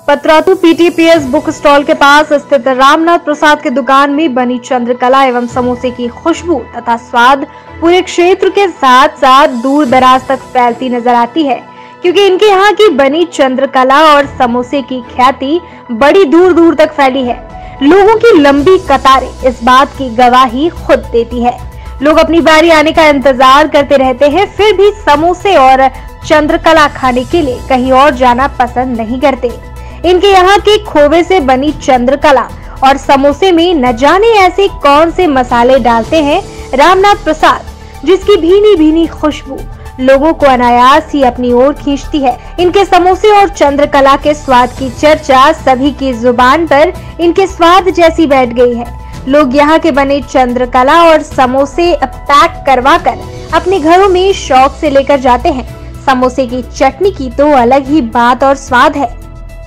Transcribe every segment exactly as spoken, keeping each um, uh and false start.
Patratu PTPS book stall के पास स्थित रामनाथ प्रसाद की दुकान में बनी चंद्रकला एवं समोसे की खुशबू तथा स्वाद पूरे क्षेत्र के साथ साथ दूर दराज तक फैलती नजर आती है, क्योंकि इनके यहाँ की बनी चंद्रकला और समोसे की ख्याति बड़ी दूर दूर तक फैली है। लोगों की लंबी कतारें इस बात की गवाही खुद देती है। लोग अपनी बारी आने का इंतजार करते रहते हैं, फिर भी समोसे और चंद्रकला खाने के लिए कहीं और जाना पसंद नहीं करते। इनके यहाँ के खोवे से बनी चंद्रकला और समोसे में न जाने ऐसे कौन से मसाले डालते हैं रामनाथ प्रसाद, जिसकी भीनी भीनी खुशबू लोगों को अनायास ही अपनी ओर खींचती है। इनके समोसे और चंद्रकला के स्वाद की चर्चा सभी की जुबान पर इनके स्वाद जैसी बैठ गई है। लोग यहाँ के बने चंद्रकला और समोसे पैक करवा कर अपने घरों में शौक से लेकर जाते हैं। समोसे की चटनी की तो अलग ही बात और स्वाद है।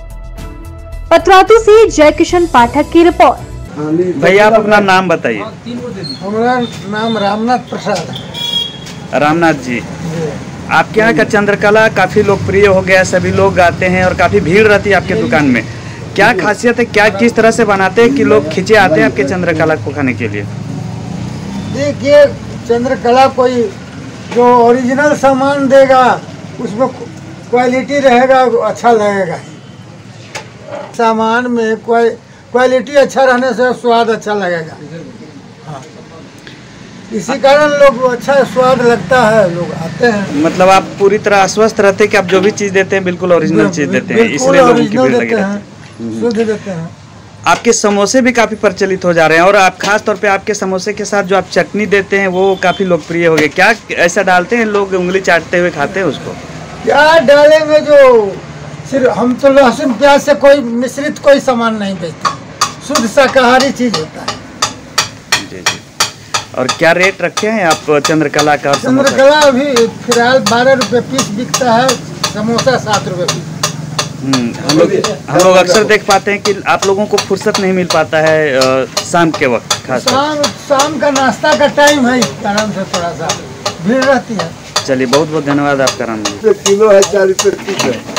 पतरातू से जय किशन पाठक की रिपोर्ट। भैया आप अपना नाम बताइए। हमारा नाम रामनाथ प्रसाद है। रामनाथ जी, आपके यहाँ का चंद्रकला काफी लोकप्रिय हो गया, सभी लोग आते हैं और काफी भीड़ रहती है आपके दुकान में। क्या खासियत है, क्या किस तरह से बनाते हैं कि लोग खींचे आते हैं आपके चंद्रकला को खाने के लिए? देखिए, चंद्रकला कोई जो ओरिजिनल सामान देगा उसमें क्वालिटी रहेगा, अच्छा लगेगा। सामान में क्वालिटी अच्छा रहने से स्वाद अच्छा लगेगा। हाँ, इसी कारण लोग अच्छा स्वाद लगता है, लोग आते हैं। मतलब आप पूरी तरह आश्वस्त रहते हैं कि आप जो भी चीज देते हैं बिल्कुल ओरिजिनल चीज देते हैं, इसलिए लोगों की भीड़ लगी रहती है। शुद्ध देते हैं। आपके समोसे भी काफी प्रचलित हो जा रहे हैं और आप खास तौर पे आपके समोसे के साथ जो आप चटनी देते हैं वो काफी लोकप्रिय हो गए। क्या ऐसा डालते हैं, लोग उंगली चाटते हुए खाते हैं उसको? क्या डालेंगे, जो सिर्फ हम तो लहसुन प्याज से कोई मिश्रित कोई सामान नहीं बेचते, शुद्ध शाकाहारी चीज होता है। जी जी। और क्या रेट रखे हैं आप चंद्रकला का? चंद्रकला अभी फिलहाल बारह रुपए पीस बिकता है, समोसा सात रुपए पीस। हम्म हम लोग हम लोग अक्सर देख पाते हैं कि आप लोगों को फुर्सत नहीं मिल पाता है आ, शाम के वक्त, खास शाम शाम का नाश्ता का टाइम है, इस कारण से थोड़ा सा भीड़ रहती है। चलिए, बहुत बहुत धन्यवाद आपका। राम जी, किलो है चालीस रुपये पीस है।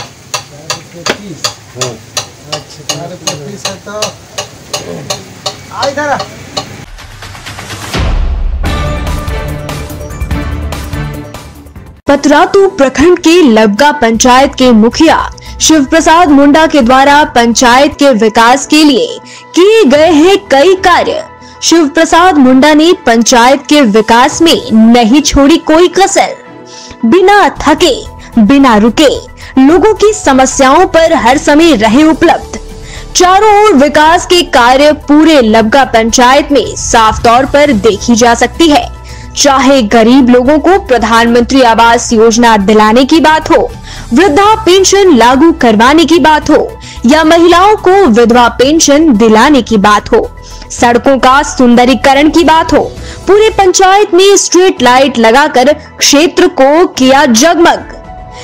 पतरातू प्रखंड के लबगा पंचायत के मुखिया शिव प्रसाद मुंडा के द्वारा पंचायत के विकास के लिए किए गए हैं कई कार्य। शिव प्रसाद मुंडा ने पंचायत के विकास में नहीं छोड़ी कोई कसर। बिना थके, बिना रुके लोगों की समस्याओं पर हर समय रहे उपलब्ध। चारों ओर विकास के कार्य पूरे लबगा पंचायत में साफ तौर पर देखी जा सकती है। चाहे गरीब लोगों को प्रधानमंत्री आवास योजना दिलाने की बात हो, वृद्धा पेंशन लागू करवाने की बात हो या महिलाओं को विधवा पेंशन दिलाने की बात हो, सड़कों का सुंदरीकरण की बात हो, पूरे पंचायत में स्ट्रीट लाइट लगाकर क्षेत्र को किया जगमग।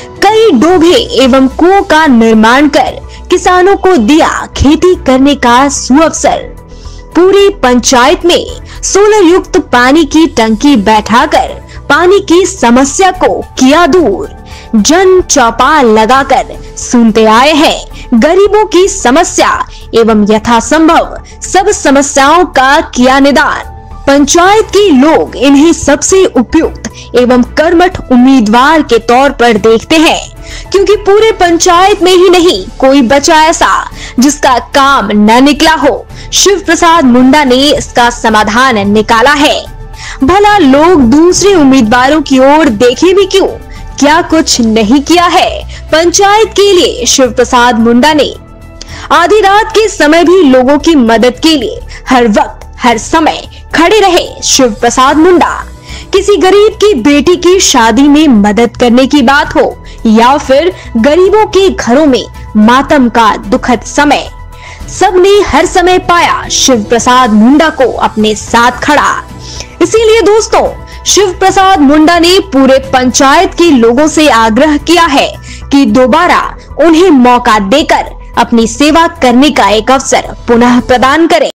कई डोभे एवं कुओं का निर्माण कर किसानों को दिया खेती करने का सुअवसर। पूरी पंचायत में सोलर युक्त पानी की टंकी बैठाकर पानी की समस्या को किया दूर। जन चौपाल लगाकर सुनते आए हैं गरीबों की समस्या एवं यथासंभव सब समस्याओं का किया निदान। पंचायत के लोग इन्हें सबसे उपयुक्त एवं कर्मठ उम्मीदवार के तौर पर देखते हैं, क्योंकि पूरे पंचायत में ही नहीं कोई बचा ऐसा जिसका काम न निकला हो। शिव प्रसाद मुंडा ने इसका समाधान निकाला है। भला लोग दूसरे उम्मीदवारों की ओर देखे भी क्यों? क्या कुछ नहीं किया है पंचायत के लिए शिव प्रसाद मुंडा ने? आधी रात के समय भी लोगों की मदद के लिए हर वक्त हर समय खड़े रहे शिव प्रसाद मुंडा। किसी गरीब की बेटी की शादी में मदद करने की बात हो या फिर गरीबों के घरों में मातम का दुखद समय, सबने हर समय पाया शिव प्रसाद मुंडा को अपने साथ खड़ा। इसीलिए दोस्तों, शिव प्रसाद मुंडा ने पूरे पंचायत के लोगों से आग्रह किया है कि दोबारा उन्हें मौका देकर अपनी सेवा करने का एक अवसर पुनः प्रदान करें।